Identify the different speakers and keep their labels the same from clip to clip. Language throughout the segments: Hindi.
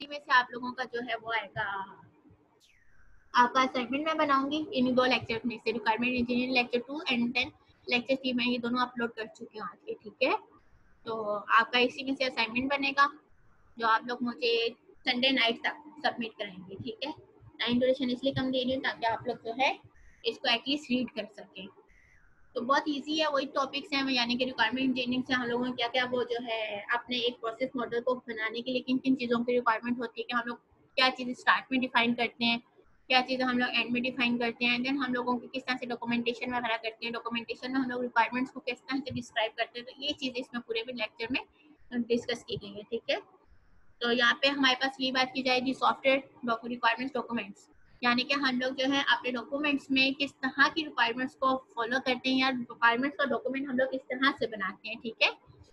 Speaker 1: में से आप लोगों का जो है वो आएगा, आपका असाइनमेंट मैं बनाऊंगी इन 2 लेक्चर में से, requirement engineering lecture 2 and then lecture 3 में ये दोनों अपलोड कर चुकी हूँ आज के, ठीक है। तो आपका इसी में से असाइनमेंट बनेगा जो आप लोग मुझे संडे नाइट तक सबमिट कराएंगे, ठीक है। टाइम ड्यूरेशन इसलिए कम दे रही हूँ ताकि आप लोग जो है इसको एटलीस्ट रीड कर सकें। तो बहुत इजी है, वही टॉपिक्स हैं, यानी कि रिक्वायरमेंट इंजीनियरिंग से हम लोगों को क्या क्या वो जो है अपने एक प्रोसेस मॉडल को बनाने के लिए किन किन चीज़ों की रिक्वायरमेंट होती है, कि हम लोग क्या चीज़ें स्टार्ट में डिफाइन करते हैं, क्या चीज़ें हम लोग एंड में डिफाइन करते हैं, देन हम लोगों की किस तरह से डॉक्यूमेंटेशन वगैरह करते हैं, डॉक्यूमेंटेशन में हम लोग रिक्वायरमेंट्स को किस तरह से डिस्क्राइब करते हैं। तो ये चीज़ें इसमें पूरे भी लेक्चर में डिस्कस की गई है, ठीक है। तो यहाँ पे हमारे पास ये बात की जाएगी सॉफ्टवेयर रिक्वायरमेंट्स डॉक्यूमेंट्स, यानी कि हम लोग जो है अपने डॉक्यूमेंट्स में किस तरह की रिक्वायरमेंट्स को फॉलो करते हैं या रिक्वायरमेंट्स का डॉक्यूमेंट हम लोग किस तरह से बनाते हैं, ठीक है।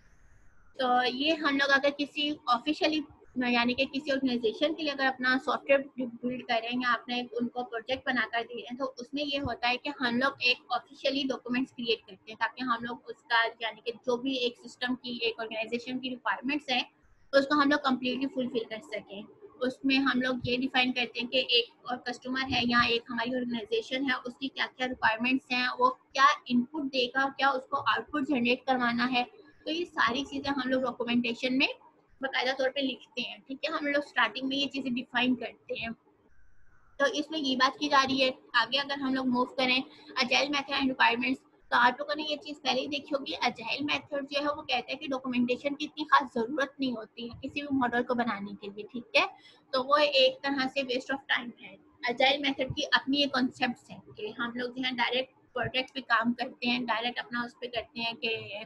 Speaker 1: तो ये हम लोग अगर किसी ऑफिशियली यानी कि किसी ऑर्गेनाइजेशन के लिए अगर अपना सॉफ्टवेयर बिल्ड कर रहे हैं या आपने उनको प्रोजेक्ट बनाकर दे रहे हैं, तो उसमें ये होता है कि हम लोग एक ऑफिशियली डॉक्यूमेंट्स क्रिएट करते हैं ताकि हम लोग उसका यानी कि जो भी एक सिस्टम की एक ऑर्गेनाइजेशन की रिक्वायरमेंट्स है उसको हम लोग कम्प्लीटली फुलफिल कर सकें। उसमें हम लोग ये डिफाइन करते हैं कि एक और कस्टमर है या एक हमारी ऑर्गेनाइजेशन है, उसकी क्या क्या रिक्वायरमेंट्स हैं, वो क्या इनपुट देगा, क्या उसको आउटपुट जनरेट करवाना है। तो ये सारी चीज़ें हम लोग डॉक्यूमेंटेशन में बाकायदा तौर पे लिखते हैं, ठीक है। हम लोग स्टार्टिंग में ये चीज़ें डिफाइन करते हैं। तो इसमें ये बात की जा रही है आगे अगर हम लोग मूव करें अजाइल मेथड एंड रिक्वायरमेंट्स, तो आप लोगों ने ये चीज़ पहले ही देखी होगी। अजाइल मेथड जो है वो कहता है कि डॉक्यूमेंटेशन की इतनी खास ज़रूरत नहीं होती है किसी भी मॉडल को बनाने के लिए, ठीक है। तो वो एक तरह से वेस्ट ऑफ टाइम है। अजाइल मेथड की अपनी एक कॉन्सेप्ट है कि हम लोग जो है डायरेक्ट प्रोजेक्ट पे काम करते हैं, डायरेक्ट अपना उस पर करते हैं कि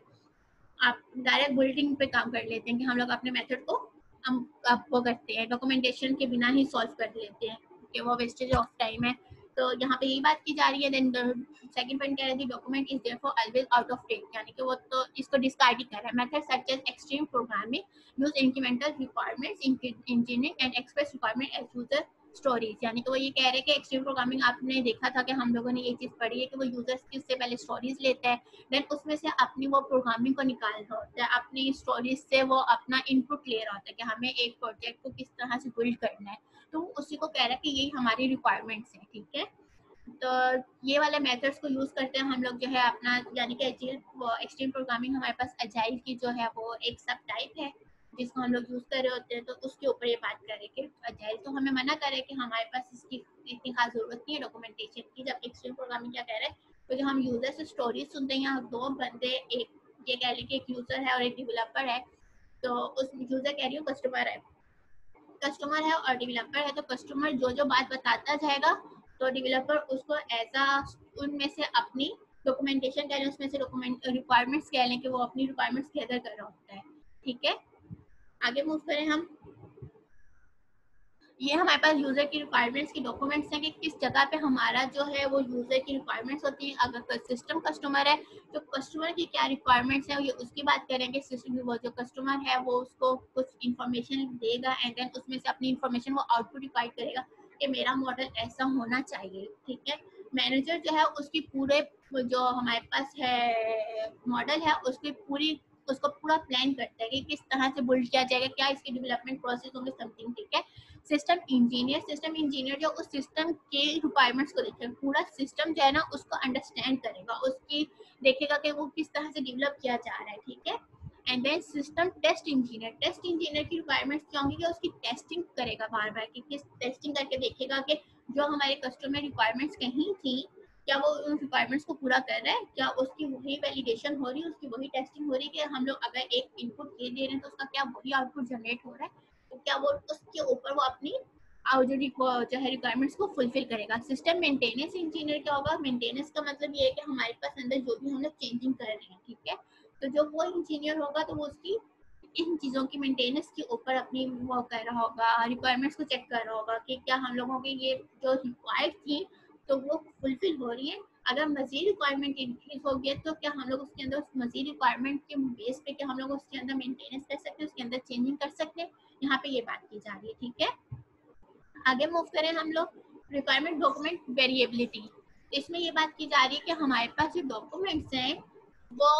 Speaker 1: आप डायरेक्ट बिल्डिंग पे काम कर लेते हैं कि हम लोग अपने मेथड को हम वो करते हैं, डॉक्यूमेंटेशन के बिना ही सॉल्व कर लेते हैं कि वो वेस्टेज ऑफ टाइम है। तो यहाँ पे यही बात की जा रही है। देन सेकंड पॉइंट कह रहे थे document is therefore always out of date, यानी कि वो तो इसको डिस्कार्ड ही कर रहा है। Method such as extreme programming use incremental requirements engineering and express requirement as user stories, यानी कि वो ये कह रहे हैं कि एक्सट्रीम प्रोग्रामिंग आपने देखा था कि हम लोगों ने ये चीज़ पढ़ी है कि वो यूजर्स की उससे पहले स्टोरीज लेता है, देन उसमें से अपनी वो प्रोग्रामिंग को निकाल रहा होता है, अपनी स्टोरीज से वो अपना इनपुट ले रहा होता है कि हमें एक प्रोजेक्ट को किस तरह से बिल्ड करना है। तो उसी को कह रहा है कि यही हमारी रिक्वायरमेंट्स हैं, ठीक है। तो ये वाले मेथड्स को यूज करते हैं हम लोग जो है अपना, यानी कि एक्सट्रीम प्रोग्रामिंग हमारे पास अजाइल की जो है वो एक सब टाइप है जिसको हम लोग यूज कर रहे होते हैं। तो उसके ऊपर ये बात करें कि अजाइल तो हमें मना करे कि हमारे पास इसकी इतनी खास जरूरत नहीं है डॉक्यूमेंटेशन की, जब एक्सट्रीम प्रोग्रामिंग क्या कह रहे हैं, तो जो हम यूजर से स्टोरीज सुनते हैं, यहाँ दो बंदे, एक ये कह लें कि एक यूजर है और एक डेवलपर है। तो उस यूजर कह रही हूँ कस्टमर है और डेवलपर है। तो कस्टमर जो जो बात बताता जाएगा तो डेवलपर उसको ऐसा उनमें से अपनी डॉक्यूमेंटेशन कह लें, उसमें से डॉक्यूमेंट रिक्वायरमेंट्स कह लें कि वो अपनी रिक्वायरमेंट्स गैदर कर रहा होता है, ठीक है। आगे मूव करें हम, ये हमारे पास यूजर की रिक्वायरमेंट्स की डॉक्यूमेंट्स हैं कि किस जगह पे हमारा जो है वो यूजर की रिक्वायरमेंट्स होती हैं। अगर सिस्टम कस्टमर है तो कस्टमर की क्या रिक्वायरमेंट्स है ये उसकी बात करेंगे। सिस्टम वो जो कस्टमर है वो उसको कुछ इन्फॉर्मेशन देगा एंड देन उसमें से अपनी इन्फॉर्मेशन वो आउटपुट डिवाइड करेगा कि मेरा मॉडल ऐसा होना चाहिए, ठीक है। मैनेजर जो है उसकी पूरे जो हमारे पास है मॉडल है उसको पूरा प्लान करता है कि किस तरह से बिल्ड किया जाएगा, क्या इसके डेवलपमेंट प्रोसेस होंगे, समथिंग, ठीक है। सिस्टम इंजीनियर जो उस सिस्टम के रिक्वायरमेंट्स को देखेगा, पूरा सिस्टम जो है ना उसको अंडरस्टैंड करेगा, उसकी देखेगा कि वो किस तरह से डेवलप किया जा रहा है, ठीक है। And then system test engineer की रिक्वायरमेंट्स क्या होंगी कि उसकी टेस्टिंग करेगा बार बार, कि किस टेस्टिंग करके देखेगा कि जो हमारे कस्टमर रिक्वायरमेंट्स कहीं थी क्या वो उन रिक्वायरमेंट्स को पूरा कर रहा है, क्या उसकी वही वैलिडेशन हो रही है, उसकी वही टेस्टिंग हो रही है कि हम लोग अगर एक इनपुट ये दे रहे हैं तो उसका क्या वही आउटपुट जनरेट हो रहा है, तो क्या वो उसके ऊपर वो अपनी जो है रिक्वायरमेंट्स को फुलफिल करेगा। सिस्टम मेंटेनेंस इंजीनियर क्या होगा, मेंटेनेंस का मतलब ये है कि हमारे पास अंदर जो भी हम लोग चेंजिंग कर रहे हैं, ठीक है। तो जो वो इंजीनियर होगा तो वो उसकी इन चीज़ों की मेंटेनेंस के ऊपर अपनी वो कर रहा होगा, रिक्वायरमेंट्स को चेक कर रहा होगा कि क्या हम लोगों की ये जो रिक्वायर्ड थी तो वो फुलफिल हो रही है। अगर मजीद रिक्वायरमेंट इंक्रीज हो गया तो क्या हम लोग उसके अंदर उस मजीद रिक्वायरमेंट के बेस पे क्या हम लोग उसके अंदर मेंटेनेंस कर सकते हैं, उसके अंदर चेंजिंग कर सकते हैं। यहाँ पे ये बात की जा रही है, ठीक है। आगे मूव करें हम लोग, रिक्वायरमेंट डॉक्यूमेंट वेरिएबिलिटी। इसमें ये बात की जा रही है कि हमारे पास जो डॉक्यूमेंट्स हैं वो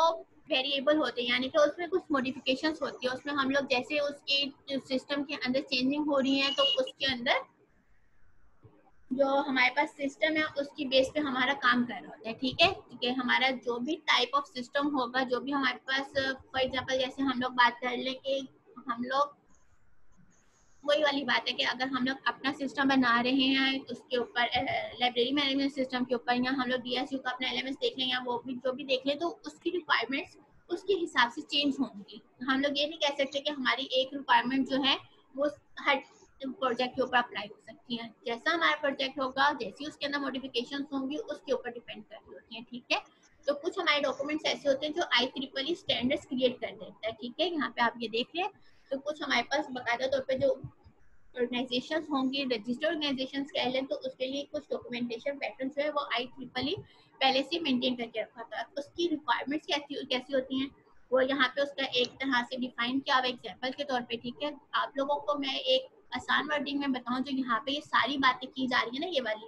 Speaker 1: वेरिएबल होते हैं, यानी कि उसमें कुछ मॉडिफिकेशंस होती है, उसमें हम लोग जैसे उसके सिस्टम के अंदर चेंजिंग हो रही है तो उसके अंदर जो हमारे पास सिस्टम है उसकी बेस पे हमारा काम कर रहा होता है। ठीक है, ठीक है, हमारा जो भी टाइप ऑफ सिस्टम होगा, जो भी हमारे पास, फॉर एग्जांपल जैसे हम लोग बात कर लें कि हम लोग, वही वाली बात है कि अगर हम लोग अपना सिस्टम बना रहे हैं उसके ऊपर लाइब्रेरी मैनेजमेंट सिस्टम के ऊपर, या हम लोग डीएसयू का अपना एलएमएस देख लें या वो भी जो भी देख लें, तो उसकी रिक्वायरमेंट्स उसके हिसाब से चेंज होंगी। हम लोग ये नहीं कह सकते कि हमारी एक रिक्वायरमेंट जो है वो हर प्रोजेक्ट के ऊपर अप्लाई हो सकती है। जैसा हमारा प्रोजेक्ट होगा, जैसी उसके अंदर मॉडिफिकेशन होंगी, उसके ऊपर डिपेंड कर रही होती है। ठीक है, तो कुछ हमारे डॉक्यूमेंट्स ऐसे होते हैं जो IEEE स्टैंडर्ड्स क्रिएट कर देता है। ठीक है, यहाँ पे आप ये देख लें, तो कुछ हमारे पास बाकायदा तौर पे जो ऑर्गेनाइजेशंस होंगी, रजिस्टर्ड ऑर्गेनाइजेशंस कह लें, तो उसके लिए कुछ डॉक्यूमेंटेशन पैटर्न जो है वो IEEE पहले से मेंटेन करके रखा था। उसकी रिक्वायरमेंट्स कैसी होती हैं वो यहाँ पे उसका एक तरह से डिफाइन किया हुआ एग्जाम्पल के तौर पे। ठीक है, आप लोगों को मैं एक आसान वर्डिंग में बताऊं, जो यहाँ पे ये सारी बातें की जा रही है ना, ये वाली,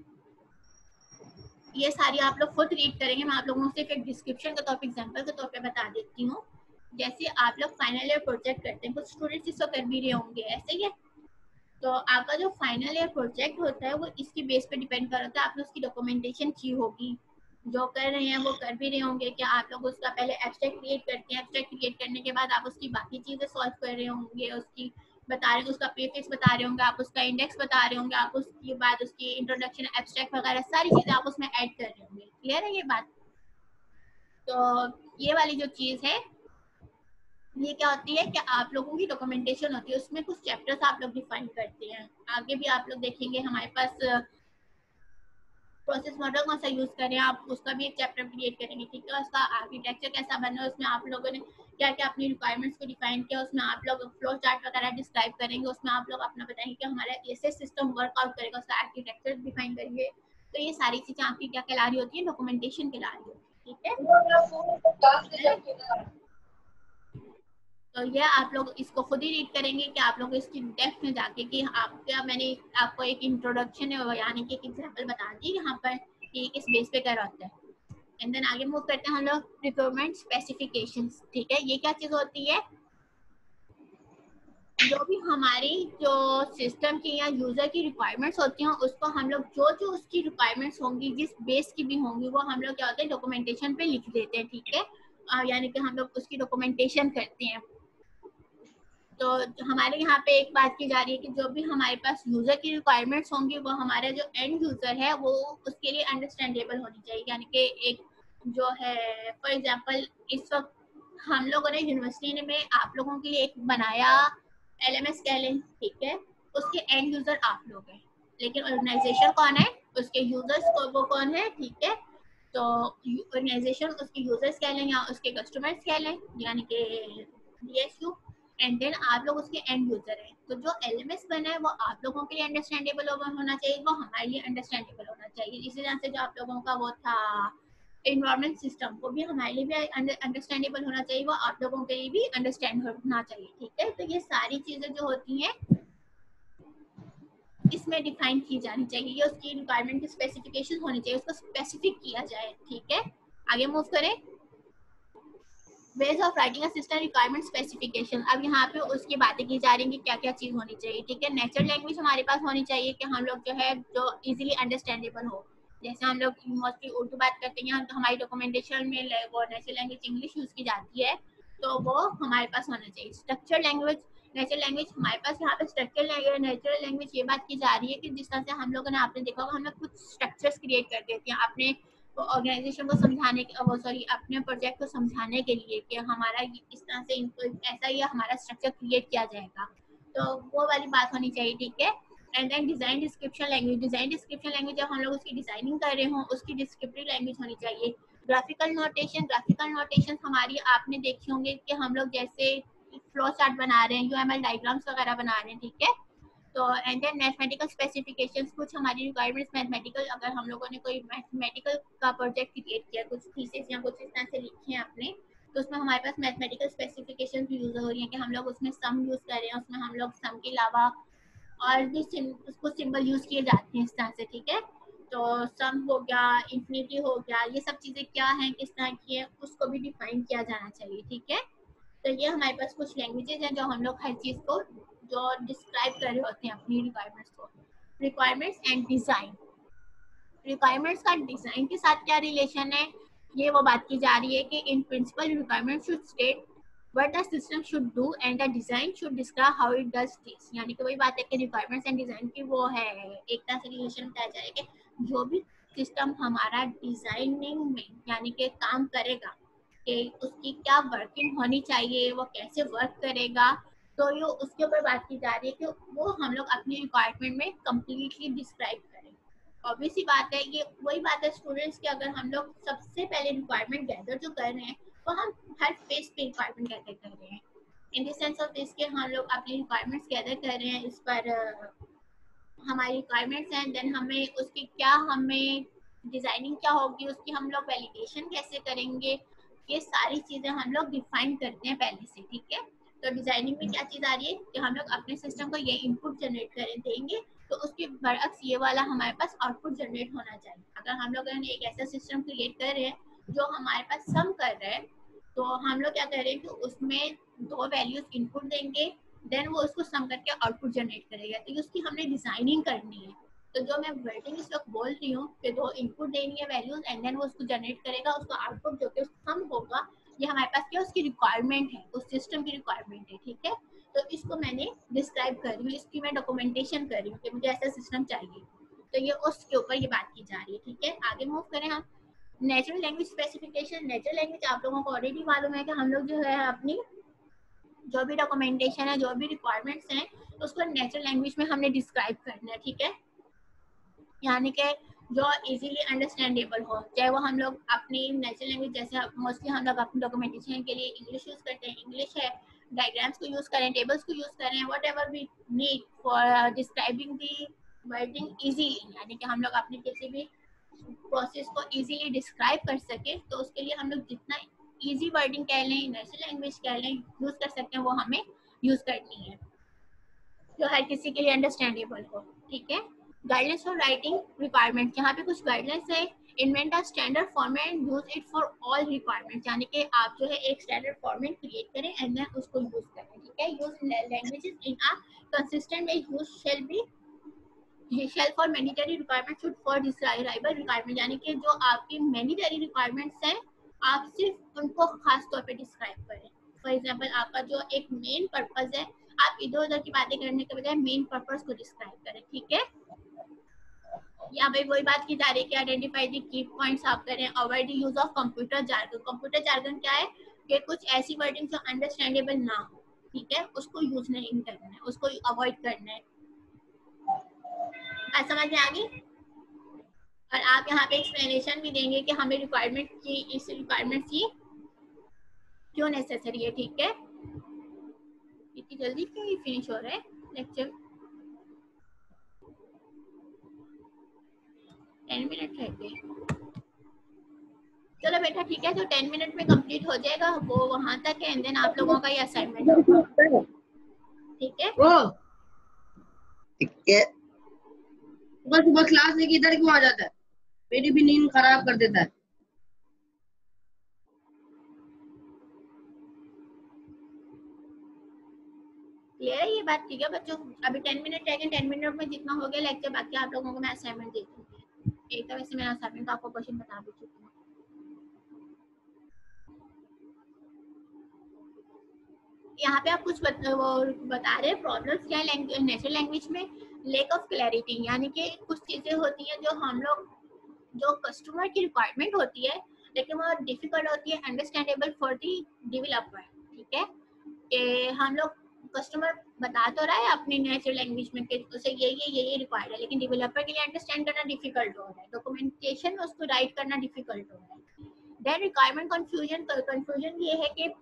Speaker 1: ये सारी आप लोग खुद रीड करेंगे, मैं आप लोगों से एक डिस्क्रिप्शन के तौर पे, एग्जाम्पल के तौर पे बता देती हूँ। जैसे आप लोग फाइनल ईयर प्रोजेक्ट करते हैं, कुछ स्टूडेंट्स इसको कर भी रहे होंगे, ऐसे ही है। तो आपका जो फाइनल ईयर प्रोजेक्ट होता है वो इसकी बेस पे डिपेंड कर होता है, आपने उसकी डॉक्यूमेंटेशन की होगी, जो कर रहे हैं वो कर भी रहे होंगे कि आप लोग उसका पहले एब्स्ट्रैक्ट क्रिएट करते हैं, एब्स्ट्रैक्ट क्रिएट करने के बाद आप उसकी बाकी चीजें सॉल्व कर रहे होंगे, उसकी बता रहे होंगे, उसका प्रीफिक्स बता रहे होंगे, आप उसका इंडेक्स बता रहे होंगे, आप उसके बाद उसकी इंट्रोडक्शन, एब्स्ट्रैक्ट वगैरह सारी चीजें आप उसमें ऐड कर रहे होंगे। क्लियर है ये बात? तो ये वाली जो चीज है ये क्या होती है कि आप लोगों की डॉक्यूमेंटेशन होती है, उसमें कुछ चैप्टर्स आप लोग डिफाइन करते हैं। आगे भी आप लोग देखेंगे हमारे पास प्रोसेस मॉडल कौन सा यूज करें, आप उसका भी एक चैप्टर क्रिएट करेंगे। ठीक है, उसका आर्किटेक्चर कैसा बनना है, उसमें आप लोगों ने क्या क्या अपनी रिक्वायरमेंट्स को डिफाइन किया, उसमें आप लोग फ्लो चार्ट वगैरह डिस्क्राइब करेंगे, उसमें आप लोग अपना बताएंगे कि हमारा ऐसे सिस्टम वर्कआउट करेगा, उसका आर्किटेक्चर डिफाइन करेंगे। तो ये सारी चीजें आपकी क्या कहला रही होती है, डॉक्यूमेंटेशन कहला रही होती है। ठीक है, तो ये आप लोग इसको खुद ही रीड करेंगे कि आप लोग इसकी डेप्थ में जाके कि आपका, मैंने आपको एक इंट्रोडक्शन यानी कि एक एग्जांपल बता दी यहाँ पर कि किस बेस पे कर होता है। एंड देन आगे मूव करते हैं हम लोग रिक्वायरमेंट स्पेसिफिकेशंस। ठीक है, ये क्या चीज होती है, जो भी हमारी जो सिस्टम की या यूजर की रिक्वायरमेंट्स होती हैं, उसको हम लोग जो जो उसकी रिक्वायरमेंट्स होंगी, जिस बेस की भी होंगी, वो हम लोग क्या होते हैं डॉक्यूमेंटेशन पे लिख देते हैं। ठीक है, यानी कि हम लोग उसकी डॉक्यूमेंटेशन करते हैं। तो हमारे यहाँ पे एक बात की जा रही है कि जो भी हमारे पास यूजर की रिक्वायरमेंट्स होंगी, वो हमारा जो एंड यूजर है वो उसके लिए अंडरस्टैंडेबल होनी चाहिए। यानी कि एक जो है, फॉर एग्जांपल इस वक्त हम लोगों ने यूनिवर्सिटी में आप लोगों के लिए एक बनाया LMS कह लें। ठीक है, उसके एंड यूजर आप लोग हैं, लेकिन ऑर्गेनाइजेशन कौन है, उसके यूजर्स को वो कौन है। ठीक है, तो ऑर्गेनाइजेशन उसके यूजर्स कह लें या उसके कस्टमर्स कह लें, यानी कि DSU। एंड देन आप लोग उसके एंड यूजर हैं। तो जो LMS बना है वो आप लोगों के लिए अंडरस्टैंडेबल होना चाहिए, वो हमारे लिए अंडरस्टैंडेबल होना चाहिए। इसी तरह से जो आप लोगों का वो था एनवायरमेंट सिस्टम, वो भी हमारे लिए भी अंडरस्टैंडेबल होना चाहिए, वो आप लोगों के लिए भी अंडरस्टैंड होना चाहिए। ठीक है, तो ये सारी चीजें जो होती हैं इसमें डिफाइन की जानी चाहिए, ये उसकी रिक्वायरमेंट की स्पेसिफिकेशन होनी चाहिए, उसको स्पेसिफिक किया जाए। ठीक है, आगे मूव करें। Ways of writing system requirement specification. अब यहाँ पे उसकी बातें की जा रही है कि क्या क्या चीज होनी चाहिए। ठीक है, नेचुरल लैंग्वेज हमारे पास होनी चाहिए कि हम लोग जो है जो इजीली अंडरस्टैंडेबल हो। जैसे हम लोग मोस्टली उर्दू बात करते हैं, तो हमारी डॉक्यूमेंटेशन में वो नेचुरल लैंग्वेज इंग्लिश यूज की जाती है, तो वो हमारे पास होना चाहिए। स्ट्रक्चर लैंग्वेज, नेचुरल लैंग्वेज हमारे पास यहाँ पे स्ट्रक्चर नेचुरल लैंग्वेज ये बात की जा रही है कि जिस तरह से हम लोगों ने, आपने देखा होगा, हम लोग कुछ स्ट्रक्चर्स क्रिएट कर देते हैं अपने ऑर्गेनाइजेशन को समझाने के, वो सॉरी अपने प्रोजेक्ट को समझाने के लिए कि हमारा इस तरह से ऐसा ही हमारा स्ट्रक्चर क्रिएट किया जाएगा, तो वो वाली बात होनी चाहिए। ठीक है, and then design description language. Design description language जब हम लोग उसकी डिजाइनिंग कर रहे हों, उसकी डिस्क्रिप्टिव लैंग्वेज होनी चाहिए। ग्राफिकल नोटेशन, ग्राफिकल नोटेशन हमारी आपने देखी होंगे कि हम लोग जैसे फ्लो चार्ट बना रहे हैं, UML डायग्राम्स वगैरह बना रहे हैं। ठीक है, तो एंड देन मैथमेटिकल स्पेसिफिकेशंस, कुछ हमारी रिक्वायरमेंट्स मैथमेटिकल, अगर हम लोगों ने कोई मैथमेटिकल का प्रोजेक्ट क्रिएट किया, कुछ थीसिस या कुछ इस तरह से लिखे हैं आपने, तो उसमें हमारे पास मैथमेटिकल स्पेसिफिकेशंस भी यूज हो रही हैं कि हम लोग उसमें सम यूज कर रहे हैं, उसमें हम लोग सम के अलावा और भी कुछ सिंबल यूज किए जाते हैं इस तरह से। ठीक है, तो सम हो गया, इन्फिनिटी हो गया, ये सब चीज़ें क्या हैं, किस तरह की है, उसको भी डिफाइन किया जाना चाहिए, ठीक है। तो ये हमारे पास कुछ लैंग्वेजेज हैं जो हम लोग हर चीज़ को जो डिस्क्राइब कर रहे होते हैं अपनी रिक्वायरमेंट्स को। रिक्वायरमेंट्स एंड डिज़ाइन, रिक्वायरमेंट्स का डिज़ाइन के साथ क्या रिलेशन है, ये वो बात की जा रही है कि in principle requirement should state what the system should do and the design should describe how it does this. यानी कि वही बात है कि रिक्वायरमेंट्स एंड डिज़ाइन की वो है एक तरह से रिलेशन बताया जाएगा कि जो भी सिस्टम हमारा डिज़ाइनिंग में यानी कि काम करेगा कि उसकी क्या वर्किंग होनी चाहिए, वो कैसे वर्क करेगा, तो ये उसके ऊपर बात की जा रही है कि वो हम लोग अपनी रिक्वायरमेंट में कम्प्लीटली डिस्क्राइब करें। ऑब्वियसली बात है, ये वही बात है स्टूडेंट्स की, अगर हम लोग सबसे पहले रिक्वायरमेंट गैदर जो कर रहे हैं तो हम हर फेज पे रिक्वायरमेंट गैदर कर रहे हैं। In the sense of this के हम लोग अपनी रिक्वायरमेंट्स गैदर कर रहे हैं, इस पर हमारी रिक्वायरमेंट्स हैं, देन हमें उसकी क्या हमें डिज़ाइनिंग क्या होगी, उसकी हम लोग वैलिडेशन कैसे करेंगे, ये सारी चीज़ें हम लोग डिफाइन करते हैं पहले से, ठीक है। तो डिज़ाइनिंग में क्या चीज़ आ रही है कि हम लोग अपने सिस्टम को ये इनपुट जनरेट करें देंगे तो उसके बरअक्स ये वाला हमारे पास आउटपुट जनरेट होना चाहिए। अगर हम लोग एक ऐसा सिस्टम क्रिएट कर रहे हैं जो हमारे पास सम कर रहा है, तो हम लोग क्या कर रहे हैं कि उसमें दो वैल्यूज इनपुट देंगे, देन वो उसको सम करके आउटपुट जनरेट करेगा, तो उसकी हमने डिजाइनिंग करनी है। तो जो मैं वर्डिंग इस वक्त बोल रही हूँ कि दो इनपुट देनी है वैल्यूज एंड देन वो उसको जनरेट करेगा, उसका आउटपुट जो कि सम होगा, ये हमारे पास क्या उसकी रिक्वायरमेंट है, उस सिस्टम की रिक्वायरमेंट है, ठीक है। तो इसको मैंने डिस्क्राइब कर रही हूँ, इसकी मैं डॉक्यूमेंटेशन कर रही हूँ कि मुझे ऐसा सिस्टम चाहिए, तो ये उसके ऊपर ये बात की जा रही है, ठीक है। आगे मूव करें हम। Natural language specification. Natural language आप लोगों को ऑलरेडी मालूम है कि हम लोग जो है अपनी जो भी डॉक्यूमेंटेशन है, जो भी रिक्वायरमेंट्स हैं, उसको नेचुरल लैंग्वेज में हमने डिस्क्राइब करना है, ठीक है। यानी कि जो इजीली अंडरस्टैंडेबल हो, चाहे वो हम लोग अपनी नेचुरल लैंग्वेज, जैसे मोस्टली हम लोग अपनी डॉक्यूमेंटेशन के लिए इंग्लिश यूज़ करते हैं, इंग्लिश है, डायग्राम्स को यूज़ करें, टेबल्स को यूज़ करें, whatever we need for describing the wording easily, यानी कि हम लोग अपनी किसी भी प्रोसेस को इजीली डिस्क्राइब कर सके, तो उसके लिए हम लोग जितना इजी वर्डिंग कह लें, नेचुरल लैंग्वेज कह लें, यूज़ कर सकते हैं, वो हमें यूज़ करनी है जो हर किसी के लिए अंडरस्टैंडेबल हो, ठीक है। गाइडलाइंस फॉर राइटिंग रिक्वायरमेंट, यहाँ पे कुछ गाइडलाइंस है। Invent a standard format and use it for all requirement, यानी कि आप जो है एक स्टैंडर्ड फॉर्मेट क्रिएट करें एंड देन उसको यूज करें, ठीक है। Use languages in a consistent way, use shall be shell for mandatory requirement should for describable requirement, यानी कि जो आपकी मैंडेटरी रिक्वायरमेंट्स हैं आप सिर्फ उनको खास तौर पे डिस्क्राइब करें। फॉर एग्जांपल आपका जो एक मेन पर्पस है, आप इधर उधर की बातें करने के बजाय मेन पर्पस को डिस्क्राइब करें, ठीक है। यहाँ पे वही बात की जा रही है कि आइडेंटिफाई दी की पॉइंट्स आप करें, avoid the use of computer jargon. Computer jargon क्या है कि कुछ ऐसी वर्डिंग जो अंडरस्टैंडेबल ना हो, ठीक है, उसको यूज नहीं करना है, उसको अवॉइड करना है। बात समझ में आ गई। और आप यहाँ पे एक्सप्लेनेशन भी देंगे कि हमें रिक्वायरमेंट की, इस रिक्वायरमेंट की क्यों नेसेसरी है, ठीक है। इतनी जल्दी क्यों ये फिनिश हो रहा है लेक्चर, 10 मिनट रह गए। चलो बेटा ठीक है, तो 10 मिनट में कंप्लीट हो जाएगा वो वहां तक है, एंड देन आप लोगों का ये असाइनमेंट होगा, ठीक है।
Speaker 2: ठीक है। सुबह सुबह क्लास लेके इधर क्यों आ जाता है, मेरी भी नींद खराब कर देता है।
Speaker 1: क्लियर है ये बात, ठीक है बच्चों। अभी 10 मिनट रह गए, 10 मिनट में जितना हो गया लेक्चर, बाकी आप लोगों को मैं असाइनमेंट दे दूंगी। एक तो वैसे मैं असाइनमेंट का आपको क्वेश्चन बता भी चुकी हूँ। यहाँ पे आप कुछ बता रहे हैं प्रॉब्लम्स क्या है नेचुरल लैंग्वेज में। लैक ऑफ क्लैरिटी, यानी कि कुछ चीजें होती हैं जो हम लोग, जो कस्टमर की रिक्वायरमेंट होती है लेकिन वो डिफिकल्ट होती है अंडरस्टैंडेबल फॉर दी डेवलपर, ठीक है। कि हम लोग कस्टमर बता तो रहा है अपनी नेचुरल लैंग्वेज में कि उसे ये रिक्वायर्ड है, लेकिन डेवलपर के लिए अंडरस्टैंड करना डिफिकल्ट हो रहा है, डॉक्यूमेंटेशन में उसको राइट करना डिफिकल्ट हो रहा है। देन रिक्वायरमेंट कंफ्यूजन ये है कि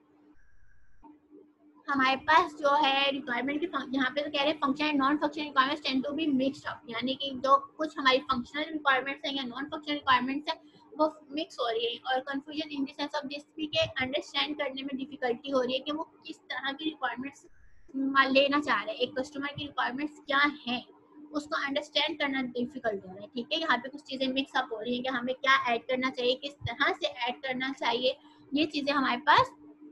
Speaker 1: हमारे पास जो है रिक्वायरमेंट की, यहाँ पे तो कह रहे हैं function and non functional requirements tend to be mixed up, यानी कि जो कुछ हमारी फंक्शनल रिक्वायरमेंट्स हैं या नॉन फंक्शनल रिक्वायरमेंट्स हैं वो मिक्स हो रही है, और confusion in the sense of this भी के अंडरस्टैंड करने में डिफिकल्टी हो रही है कि वो किस तरह की रिक्वायरमेंट्स लेना चाह रहे हैं, एक कस्टमर की रिक्वायरमेंट्स क्या हैं, उसको अंडरस्टैंड करना डिफिकल्ट हो रहा है, ठीक है। यहाँ पे कुछ चीजें मिक्स अप हो रही है कि हमें क्या ऐड करना चाहिए, किस तरह से ऐड करना चाहिए, ये चीजें हमारे पास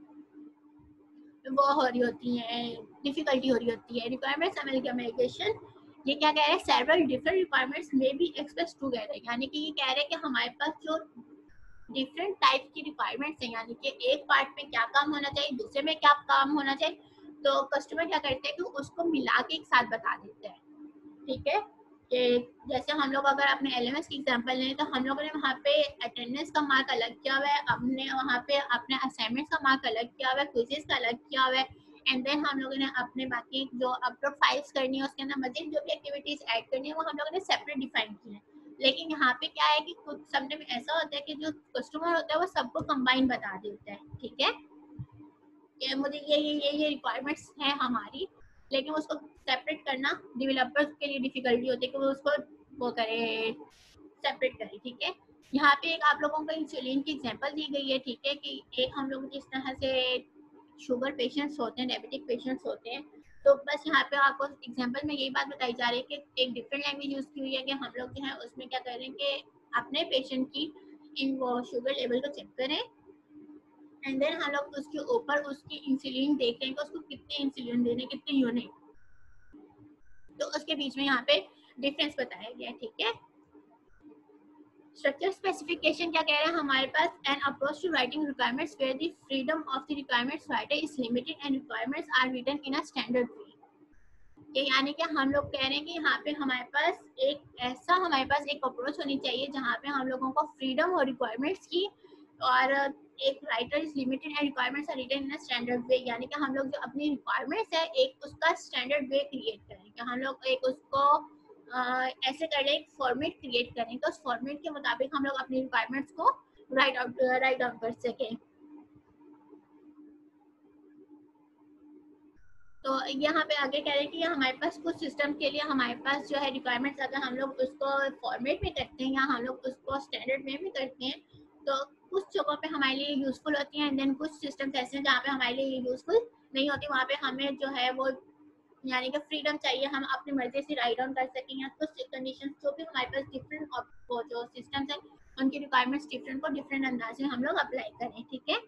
Speaker 1: वो हो रही होती है, डिफिकल्टी हो रही होती है। रिक्वायरमेंट्स अमेलगमेशन, ये क्या कह रहे हैं, सेवरल डिफरेंट रिक्वायरमेंट्स में बी एक्सप्रेस टुगेदर, यानी कि ये कह रहे हैं कि हमारे पास जो डिफरेंट टाइप की रिक्वायरमेंट्स हैं, यानी कि एक पार्ट में क्या काम होना चाहिए, दूसरे में क्या काम होना चाहिए, तो कस्टमर क्या करते हैं कि उसको मिला के एक साथ बता देते हैं, ठीक है। कि जैसे हम लोग अगर अपने एलएमएस की एग्जांपल लें तो हम लोगों ने वहाँ पे अटेंडेंस का मार्क अलग किया हुआ है, हमने वहाँ पे अपने असाइनमेंट्स का मार्क अलग किया हुआ है, क्विजेस का अलग किया हुआ है, एंड देन हम लोगों ने अपने बाकी जो अपलोड फाइल्स करनी है उसके अंदर मजीद जो भी एक्टिविटीज ऐड करनी है वो हम लोगों ने सेपरेट डिफाइन की है। लेकिन यहाँ पे क्या है कि कुछ समटाइम ऐसा होता है कि जो कस्टमर होता है वो सबको कंबाइन बता देता है, ठीक है, कि मुझे ये रिक्वायरमेंट्स है हमारी, लेकिन उसको सेपरेट करना डेवलपर्स के लिए डिफिकल्टी होती है कि वो उसको वो करे, सेपरेट करे, ठीक है। यहाँ पे एक आप लोगों को इंसुलिन की एग्जांपल दी गई है, ठीक है, कि एक हम लोग जिस तरह से शुगर पेशेंट्स होते हैं, डायबिटिक पेशेंट्स होते हैं, तो बस यहाँ पे आपको एग्जांपल में यही बात बताई जा रही है कि एक डिफरेंट लैंग्वेज यूज की हुई है कि हम लोग जो है उसमें क्या कर रहे हैं कि अपने पेशेंट की इन वो शुगर लेवल को चेक करें, एंड देन हम लोग उसके ऊपर उसकी इंसुलिन देख रहे हैं कि उसको कितने इंसुलिन देने, कितने यूनिट, तो उसके बीच में यहाँ पे डिफरेंस बताया गया है, ठीक है। स्ट्रक्चर स्पेसिफिकेशन क्या कह रहे हैं हमारे पास, an approach to writing requirements where the freedom of the requirements writer is limited and requirements are written in a standard way. ये यानी कि हम लोग कह रहे हैं कि यहाँ पे हमारे पास एक अप्रोच होनी चाहिए जहाँ पे हम लोगों को फ्रीडम और रिक्वायरमेंट्स की, और एक writer is limited and requirements are written in a standard way, यानी कि हम लोग जो अपनी रिक्वायरमेंट्स है एक उसका स्टैंडर्ड वे क्रिएट करें, कि हम लोग एक उसको ऐसे कर लें, एक फॉर्मेट क्रिएट करें तो उस फॉर्मेट के मुताबिक हम लोग अपनी रिक्वायरमेंट्स को राइट डाउन कर सकें। तो यहाँ पे आगे कह रहे हैं कि हमारे पास कुछ सिस्टम के लिए हमारे पास जो है रिक्वायरमेंट्स अगर हम लोग उसको फॉर्मेट में करते हैं या हम लोग उसको स्टैंडर्ड में करते हैं तो कुछ जगहों पे हमारे लिए यूजफुल होती हैं, एंड देन कुछ सिस्टम्स ऐसे हैं जहाँ पे हमारे लिए यूजफुल नहीं होती, वहाँ पे हमें जो है वो यानी कि फ्रीडम चाहिए, हम अपनी मर्जी से राइट डाउन कर सकें, या कुछ कंडीशन जो भी हमारे पास डिफरेंट जो सिस्टम्स हैं उनकी रिक्वायरमेंट्स डिफरेंट को डिफरेंट अंदाज में हम लोग अप्लाई करें, ठीक है।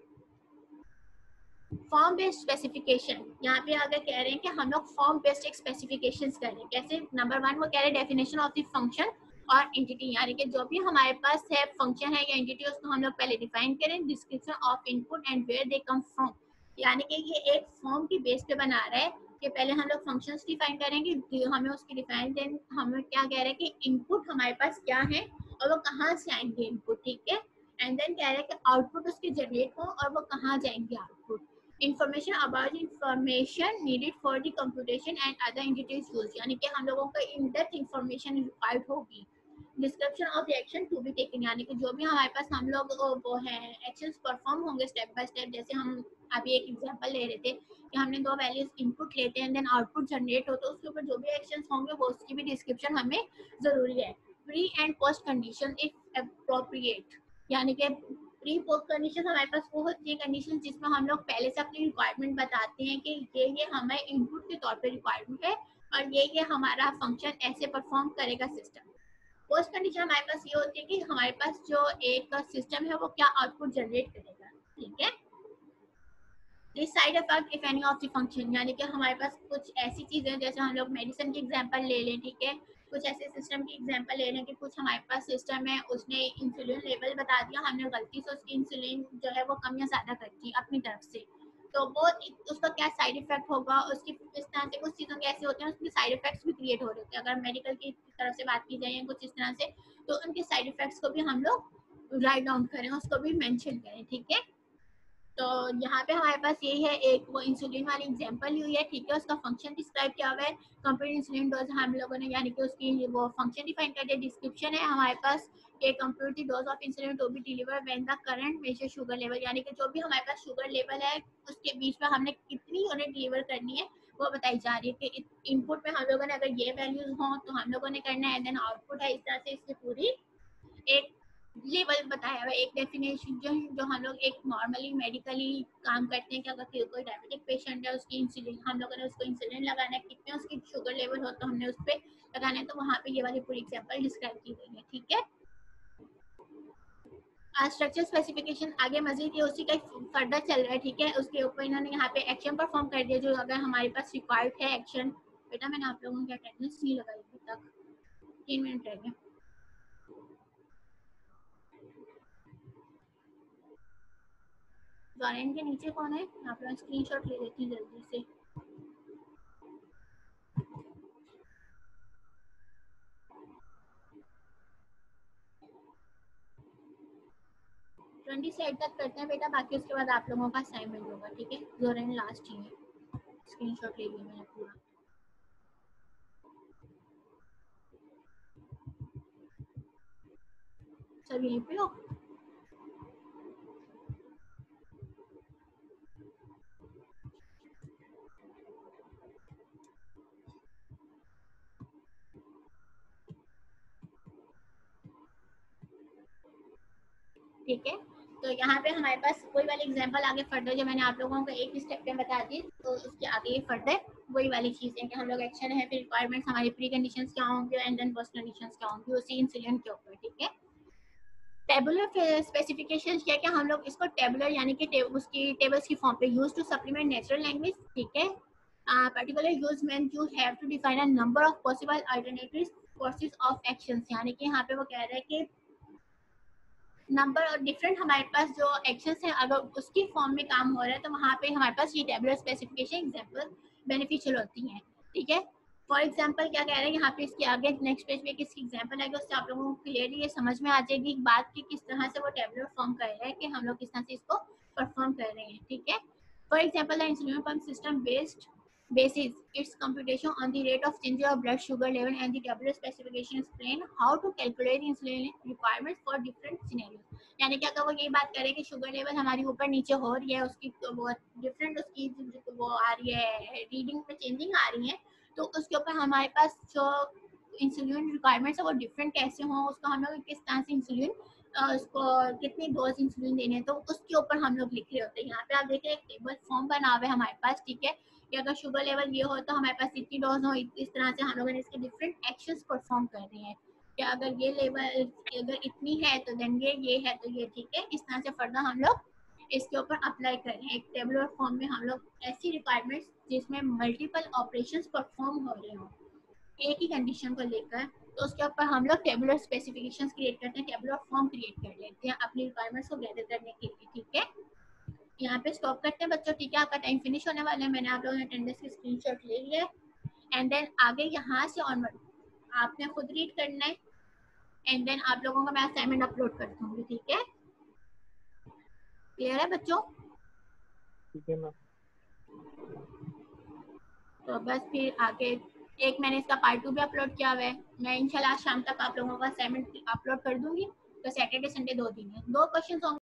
Speaker 1: फॉर्म बेस्ड स्पेसिफिकेशन, यहाँ पे अगर कह रहे हैं कि हम लोग फॉर्म बेस्ड एक स्पेसिफिकेशन करें, कैसे, नंबर 1 वो कह रहे हैं डेफिनेशन ऑफ द फंक्शन और एंटिटी, यानी कि जो भी हमारे पास है फंक्शन है या एंटिटी उसको हम लोग पहले डिफाइन करें, description of input and where they come from, यानी कि ये एक फॉर्म की बेस पे बना रहा है कि पहले हम लोग फंक्शंस डिफाइन करेंगे, हमें उसकी डिफाइन, देन हमें क्या कह रहे हैं कि इनपुट हमारे पास क्या है और वो कहाँ से आएंगे इनपुट, ठीक है, एंड देन कह रहे हैं कि आउटपुट उसके जनरेट हो और वो कहाँ जाएंगे output, information about information needed for the computation and other entities used, यानी कि हम लोगों को इन डेप्थ इंफॉर्मेशन रिक्वायर्ड होगी, description of action to be taken, यानी कि जो भी हमारे पास हम लोग वो है एक्शंस परफॉर्म होंगे स्टेप बाय स्टेप, जैसे हम अभी एक एग्जांपल ले रहे थे कि हमने 2 वैल्यूज इनपुट लेते हैं देन आउटपुट जनरेट हो, तो उसके ऊपर जो भी एक्शंस होंगे वो उसकी भी डिस्क्रिप्शन हमें जरूरी है। Pre and post condition if appropriate, यानी कि प्री पोस्ट कंडीशन हमारे पास वो होती है कंडीशन जिसमें हम लोग पहले से अपनी रिक्वायरमेंट बताते हैं कि ये हमें इनपुट के तौर पे रिक्वायरमेंट है और ये हमारा फंक्शन ऐसे परफॉर्म करेगा सिस्टम। पोस्ट कंडीशन हमारे पास ये होती है कि हमारे पास जो एक सिस्टम है वो क्या आउटपुट जनरेट करेगा, ठीक है। This side effect if any of the function, यानी कि हमारे पास कुछ ऐसी चीजें जैसे हम लोग मेडिसिन की एग्जांपल ले लें, ठीक है, कुछ ऐसे सिस्टम की एग्जांपल ले लें कि कुछ हमारे पास सिस्टम है उसने इंसुलिन लेवल बता दिया, हमने गलती से उसकी इंसुलिन जो है वो कम या ज्यादा कर दी अपनी तरफ से, तो वो उसका क्या साइड इफेक्ट होगा, उसकी किस तरह से कुछ चीज़ों के ऐसे होते हैं उसके साइड इफेक्ट्स भी क्रिएट हो रहे होते हैं, अगर मेडिकल की तरफ से बात की जाए कुछ इस तरह से, तो उनके साइड इफेक्ट्स को भी हम लोग राइट डाउन करें, उसको भी मेंशन करें, ठीक है। तो यहाँ पे हमारे पास यही है, एक वो इंसुलिन वाली एग्जांपल ली हुई है, ठीक है, उसका फंक्शन डिस्क्राइब किया हुआ है, कंप्लीट इंसुलिन डोज हम लोगों ने यानी कि उसकी वो फंक्शन डिफाइन कर दिया, डिस्क्रिप्शन है हमारे पास कि complete the dose of insulin to be deliver when the current measure sugar level, यानी कि जो भी हमारे पास शुगर लेवल है उसके बीच में हमने कितनी यूनिट डिलीवर करनी है वो बताई जा रही है कि इनपुट में हम लोगों ने अगर ये वैल्यूज हों तो हम लोगों ने करना है, देन आउटपुट है, इस तरह से इसकी पूरी एक लेवल बताया हुआ, एक डेफिनेशन जो हम लोग एक नॉर्मली मेडिकली काम करते हैं कि अगर कोई डायबिटिक पेशेंट है उसकी इंसुलिन हम लोगों ने उसको इंसुलिन लगाना है, कितने उसकी शुगर लेवल हो तो हमने उस पर लगाना है, तो वहाँ पे ये वाली पूरी एग्जाम्पल डिस्क्राइब की गई है। ठीक है, स्ट्रक्चर स्पेसिफिकेशन आगे मजीद ये उसी का फर्दर चल रहा है। ठीक है, उसके ऊपर इन्होंने यहाँ पे एक्शन परफॉर्म कर दिया, जो अगर हमारे पास रिक्वायर्ड है एक्शन। बेटा मैंने आप लोगों की अटेंडेंस नहीं लगाई अभी तक, 3 मिनट रह गए। जोरेन के नीचे कौन है, आप लोग स्क्रीनशॉट ले लेती हैं जल्दी से। ट्वेंटी सेट तक करते हैं बेटा, बाकी उसके बाद आप लोगों का असाइनमेंट होगा। ठीक है, जोरेन लास्ट ही है, स्क्रीनशॉट ले लिया मैंने पूरा। सब यहीं पे हो? ठीक है, तो यहाँ पे हमारे पास वही वाली एग्जांपल आगे फर्दर जो मैंने आप लोगों को एक स्टेप पे बता दी, तो उसके आगे ये फर्दर वही वाली चीज़ है कि हम लोग एक्शन है, फिर रिक्वायरमेंट्स, हमारी प्री कंडीशंस क्या होंगे एंड देन पोस्ट कंडीशंस क्या होंगी उसी इंसिडेंट के ऊपर। ठीक है, टेबुलर स्पेसिफिकेशंस क्या क्या, हम लोग इसको टेबुलर यानी कि उसकी टेबल्स की फॉर्म पे use to supplement natural language. ठीक है, particular use mean you have to define a number of possible alternative courses of actions, यानी कि यहाँ पे वो कह रहे हैं कि नंबर और डिफरेंट हमारे पास जो एक्शंस हैं अगर उसकी फॉर्म में काम हो रहा है तो वहाँ पे हमारे पास ये टेबुलर स्पेसिफिकेशन एग्जांपल बेनिफिशियल होती हैं। ठीक है, फॉर एग्जांपल क्या कह रहे हैं यहाँ पे, इसके आगे नेक्स्ट पेज पे किसकी एग्जांपल आएगा उससे आप लोगों को क्लियरली ये समझ में आ जाएगी बात की किस तरह से वो टेबुलर फॉर्म कर रहे हैं कि हम लोग किस तरह से इसको परफॉर्म कर रहे हैं। ठीक है, for example the insulin pump system basis its computation on the rate of change of blood sugar level and the tabular specification explain how to calculate insulin requirements for different scenarios। यानी कि अगर वो ये बात करें कि शुगर लेवल हमारी ऊपर नीचे हो रही है, उसकी तो वो डिफरेंट उसकी वो आ रही है, रीडिंग में चेंजिंग आ रही है, तो उसके ऊपर हमारे पास जो इंसुलिन रिक्वायरमेंट्स है वो डिफरेंट कैसे हों, उसको हम लोग किस तरह से इंसुलिन उसको कितनी डोज इंसुलिन देने हैं, तो उसके ऊपर हम लोग लिख रहे होते हैं। यहाँ पे आप देखिए एक टेबल फॉर्म बना हुआ है हमारे पास। ठीक है, कि अगर शुगर लेवल ये हो तो हमारे पास इतनी डोज हो, इस तरह से हम लोगों ने इसके डिफरेंट एक्शंस परफॉर्म कर रहे हैं कि अगर ये लेवल अगर इतनी है तो देन ये है तो ये। ठीक है, इस तरह से फर्दर हम लोग इसके ऊपर अप्लाई कर रहे हैं। एक टेबुलर फॉर्म में हम लोग ऐसी रिक्वायरमेंट्स जिसमें मल्टीपल ऑपरेशंस परफॉर्म हो रहे हो एक ही कंडीशन को लेकर, तो उसके ऊपर हम लोग टेबुलर स्पेसिफिकेशंस क्रिएट करते हैं, टेबुलर फॉर्म क्रिएट कर लेते हैं अपनी रिक्वायरमेंट्स को गैदर करने के लिए। ठीक है, यहाँ पे स्टॉप करते हैं बच्चों। ठीक है, आपका टाइम फिनिश होने वाला है, मैंने आप लोगों ने अटेंडेंस की स्क्रीनशॉट ले लिया है एंड देन आगे यहाँ से ऑनवर्ड आपने खुद रीड करना है एंड देन आप लोगों का मैं असाइनमेंट अपलोड कर दूंगी। ठीक है, क्लियर है बच्चों?
Speaker 3: ठीक है मैम।
Speaker 1: तो बस फिर आगे एक मैंने इसका पार्ट 2 भी अपलोड किया हुआ है, मैं इंशाल्लाह शाम तक आप लोगों का असाइनमेंट अपलोड कर दूंगी। तो सैटरडे संडे 2 दिन है, 2 क्वेश्चन होंगे।